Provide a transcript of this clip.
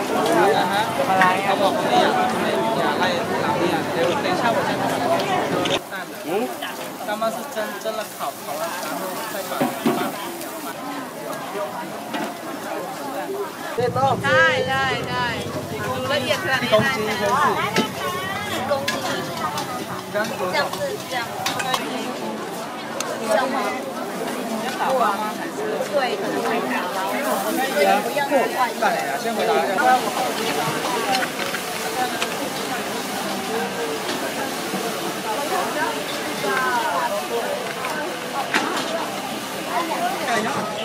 เขาบอกว่าอย่าไล่หลังเนี่ยเดี๋ยว等一下我再把它蛋的。刚刚是蒸了烤了，然后再把这都ได้ดูละเอียดขนาดนี้ได้1公斤刚多少？ 这样吗？不啊，对，可能会打捞，不要太快。 先回答一下。看一下。